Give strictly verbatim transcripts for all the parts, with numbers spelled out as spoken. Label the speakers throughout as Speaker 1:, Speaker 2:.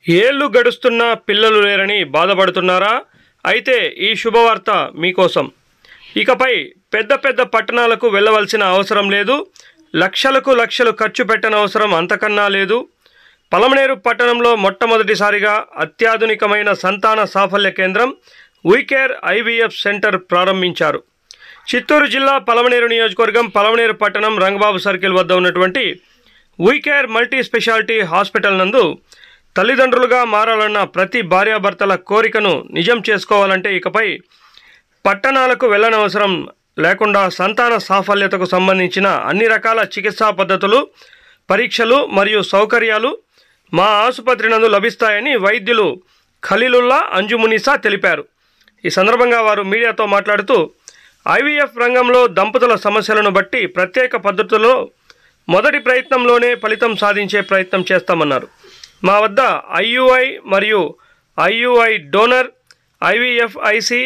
Speaker 1: ఏళ్లు గడుస్తున్నా పిల్లలు లేరని బాధపడుతున్నారా? అయితే ఈ శుభవార్త మీకోసం. ఇకపై పెద్ద పెద్ద పట్టణాలకు వెళ్ళవలసిన అవసరం లేదు. లక్షలకు లక్షలు ఖర్చు పెట్టనవసరం అంతకన్నా లేదు. పలమనేరు పట్టణంలో మొట్టమొదటిసారిగా అత్యాధునికమైన సంతాన సాఫల్య కేంద్రం వీకేర్ ఐవీఎఫ్ సెంటర్ ప్రారంభించారు. చిత్తూరు జిల్లా పలమనేరు నియోజకవర్గం పలమనేరు పట్టణం రంగబాబు సర్కిల్ వద్ద ఉన్నటువంటి వీకేర్ మల్టీ స్పెషాలిటీ హాస్పిటల్ నందు తల్లిదండ్రులుగా మారాలన్న ప్రతి భార్యాభర్తల కోరికను నిజం చేసుకోవాలంటే ఇకపై పట్టణాలకు వెళ్ళనవసరం లేకుండా సంతాన సాఫల్యతకు సంబంధించిన అన్ని రకాల చికిత్సా పద్ధతులు, పరీక్షలు మరియు సౌకర్యాలు మా ఆసుపత్రి నందు లభిస్తాయని వైద్యులు ఖలీలుల్లా అంజుమునిసా తెలిపారు. ఈ సందర్భంగా వారు మీడియాతో మాట్లాడుతూ ఐవీఎఫ్ రంగంలో దంపతుల సమస్యలను బట్టి ప్రత్యేక పద్ధతుల్లో మొదటి ప్రయత్నంలోనే ఫలితం సాధించే ప్రయత్నం చేస్తామన్నారు. మా వద్ద ఐయుఐ మరియు IUI donor, IVF IC,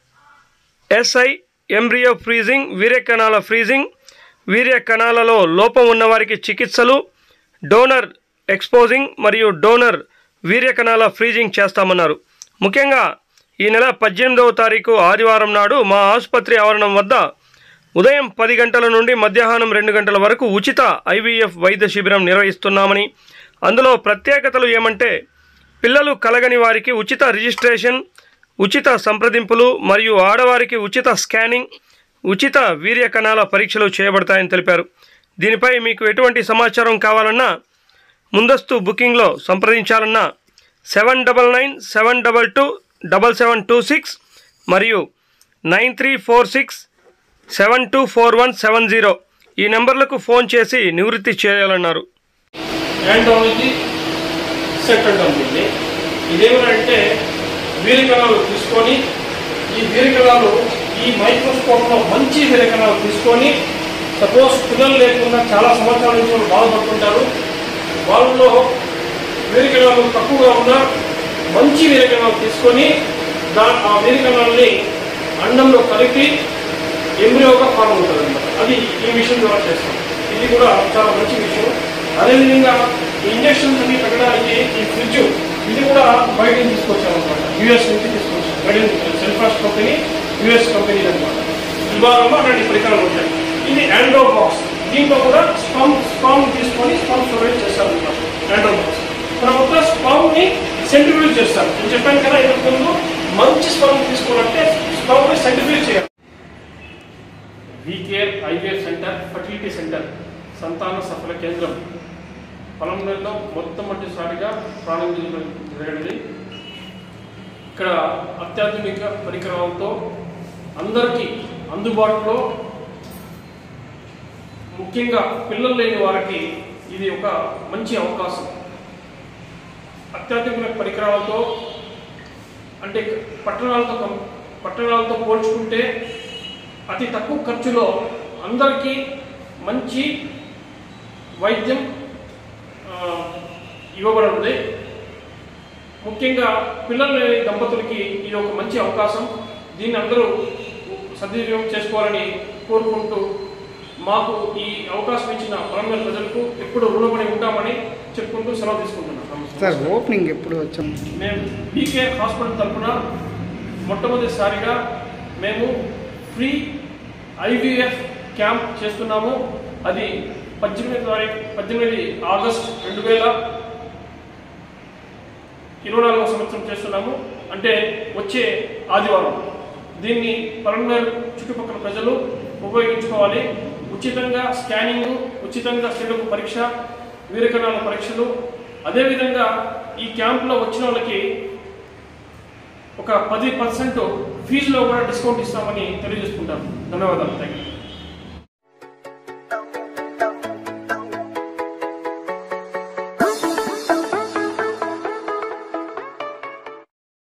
Speaker 1: SI, embryo freezing, వీర్య కణాల ఫ్రీజింగ్, వీర్య కణాలలో లోపం ఉన్నవారికి చికిత్సలు, డోనర్ ఎక్స్పోజింగ్ మరియు డోనర్ వీర్య కణాల ఫ్రీజింగ్ చేస్తామన్నారు. ముఖ్యంగా ఈ నెల పద్దెనిమిదవ తారీఖు ఆదివారం నాడు మా ఆసుపత్రి ఆవరణం వద్ద ఉదయం పది గంటల నుండి మధ్యాహ్నం రెండు గంటల వరకు ఉచిత ఐవీఎఫ్ వైద్య శిబిరం నిర్వహిస్తున్నామని, అందులో ప్రత్యేకతలు ఏమంటే పిల్లలు కలగని వారికి ఉచిత రిజిస్ట్రేషన్, ఉచిత సంప్రదింపులు మరియు ఆడవారికి ఉచిత స్కానింగ్, ఉచిత వీర్య కణాల పరీక్షలు చేయబడతాయని తెలిపారు. దీనిపై మీకు ఎటువంటి సమాచారం కావాలన్నా ముందస్తు బుకింగ్లో సంప్రదించాలన్నా seven double nine seven double two double seven two six మరియు nine three four six seven two four one seven zero ఈ నెంబర్లకు ఫోన్ చేసి నివృత్తి చేయాలన్నారు.
Speaker 2: యాండ్రాలజీ సెకండ్ ఉంటుంది. ఇదేమంటే వీరకణాలు తీసుకొని ఈ వీరకణాలు ఈ మైక్రోస్కోప్లో మంచి వీరకణాలు తీసుకొని సపోజ్ పిల్లలు లేకుండా చాలా సంవత్సరాల నుంచి వాళ్ళు బాధపడుతుంటారు. వాళ్ళలో వీరకణాలు తక్కువగా ఉన్న మంచి వీరకణాలు తీసుకొని దా ఆ వీరకణాలని అండంలో కలిపి ఎంబ్రియోగా ఫామ్ అవుతుంది అనమాట. అది ఈ మిషన్ ద్వారా చేస్తాం. ఇది కూడా చాలా మంచి విషయం. అదేవిధంగా ఇంజక్షన్స్ అన్ని పెట్టడానికి ఈ ఫ్రిడ్జ్ ఇది కూడా బయట నుంచి తీసుకొచ్చామన్నమాట. యూఎస్ నుంచి తీసుకొచ్చాం. బయట సెల్ఫాస్ట్ కంపెనీ, యూఎస్ కంపెనీ అనమాట. విభాగంలో అలాంటి పరికరాలు ఉంటాయి. ఇది ఆండ్రో బాక్స్. దీంట్లో కూడా స్పమ్ స్పామ్ తీసుకొని స్పమ్ స్టోరేజ్ చేస్తారు అనమాట. ఆండ్రో బాక్స్ తర్వాత స్పామ్ని సెంట్రిఫ్యూజ్ చేస్తారు. నేను చెప్పాను కదా ఇంతకు ముందు, మంచి స్పామ్ తీసుకోవాలంటే స్పామ్ని సెంట్రిఫ్యూజ్ చేయాలి. WeCare IVF centre, fertility centre, సంతాన సఫల కేంద్రం పలమనేరులో మొట్టమొదటిసారిగా ప్రారంభించడం జరిగింది. ఇక్కడ అత్యాధునిక పరికరాలతో అందరికీ అందుబాటులో, ముఖ్యంగా పిల్లలు లేని వారికి ఇది ఒక మంచి అవకాశం. అత్యాధునిక పరికరాలతో అంటే పట్టణాలతో పట్టణాలతో పోల్చుకుంటే అతి తక్కువ ఖర్చులో అందరికీ మంచి వైద్యం ఇవ్వబడుతుంది. ముఖ్యంగా పిల్లలు లేని దంపతులకి ఇది ఒక మంచి అవకాశం. దీన్ని అందరూ సద్వినియోగం చేసుకోవాలని కోరుకుంటూ మాకు ఈ అవకాశం ఇచ్చిన పలమనేరు ప్రజలకు ఎప్పుడు రుణపడి ఉంటామని చెప్పుకుంటూ సెలవు తీసుకుంటున్నాం.
Speaker 3: సార్ ఓపెనింగ్ ఎప్పుడు వచ్చాం?
Speaker 2: మేము వీకేర్ హాస్పిటల్ తరఫున మొట్టమొదటిసారిగా మేము ఫ్రీ ఐవీఎఫ్ క్యాంప్ చేస్తున్నాము. అది పద్దెనిమిది తారీఖు పద్దెనిమిది ఆగస్ట్ రెండు వేల ఇరవై నాలుగవ సంవత్సరం చేస్తున్నాము. అంటే వచ్చే ఆదివారం. దీన్ని పలమనేరు చుట్టుపక్కల ప్రజలు ఉపయోగించుకోవాలి. ఉచితంగా స్కానింగ్, ఉచితంగా స్త్రీలకు పరీక్ష, వీరకణాల పరీక్షలు, అదేవిధంగా ఈ క్యాంప్లో వచ్చిన వాళ్ళకి ఒక పది పర్సెంట్ ఫీజులో కూడా డిస్కౌంట్ ఇస్తామని తెలియజేసుకుంటాను. ధన్యవాదాలు. Thank you.